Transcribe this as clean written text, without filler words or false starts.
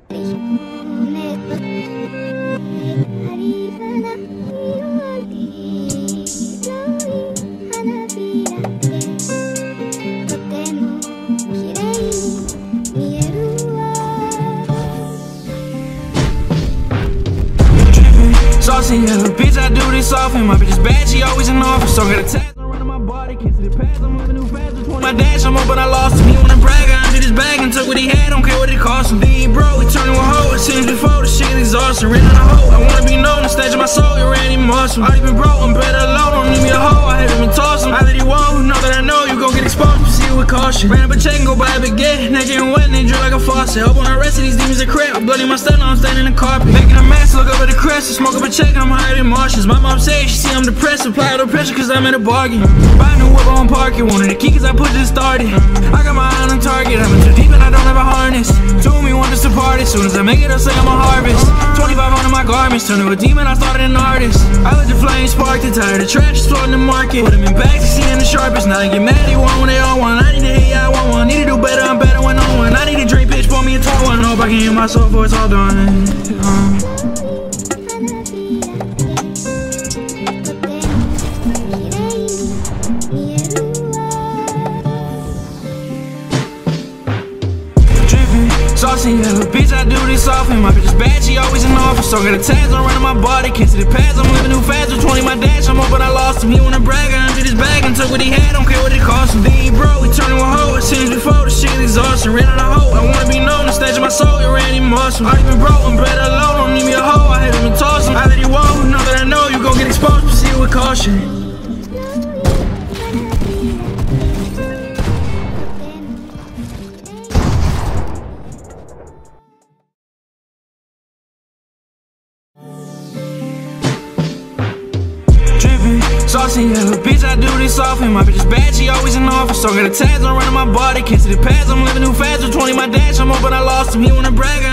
Saucy yellow, bitch, I do this often. My bitch is bad, she always in office. So I got a tag around my body, can't see the pads, I'm moving too fast. My dash, I'm up, but I lost him. He wanna brag, I emptied his bag and took what he had, don't care what it cost him. Then he broke, he turned to a hoe, it seems before, the shit exhausting. Ran on a hoe, I wanna be known, the stage of my soul, you ran him awesome. Already been broke, I'm better alone, don't need me a hoe, I haven't been tossing. I let he won't, now that I know, you gon' get exposed, proceed with caution. Ran up a check and go buy a baguette, naked and wet, and they drill like a faucet. Hope on the rest of these demons are crap, bloody my style, I'm standing in the carpet. Making a mess, look up at the crest, smoke up a check, I'm higher than Martians. My mom said she see I'm depressed, apply the pressure cause I'm in a bargain. Buy a new whip on parking, wanted the key cause I put this started. I got my eye on target, I'm in too deep and I don't have a harness. Told me want us to part, as soon as I make it I'll say I'm a harvest. 25 on my garments, turned to a demon, I started an artist. I let the flame spark, the tired of trash, just floating the market. Put them in bags, seeing the sharpest, now they get mad, they want when they all want. I need to hit, yeah, I want one, need to do better, I'm better when I'm one. I need a drink, bitch, pour me a tall one, hope I can hear my soul before it's all done. Saucy yellow, bitch, I do this often. My bitch is bad, she always in office. So I got the tags on running my body, can't see the pads, I'm living too fast. With 20 my dash, I'm up, but I lost him. He wanna brag, I emptied his bag and took what he had, don't care what it cost him. Then he broke, he turned to a hoe, it seems before, the shit exhausting. Ran on a hoe, I wanna be known, the stage of my soul, you ran him awesome. Already been broke, I'm better alone, don't need me a hoe, I haven't been tossing. I let he won't, now that I know, you gon' get exposed, proceed with caution. Saucy yellow, bitch, I do this often. My bitch is bad, she always in office. So I got the tags on running my body, can't see the pads, I'm living too fast. With 20 my dash, I'm up, but I lost him. He wanna brag,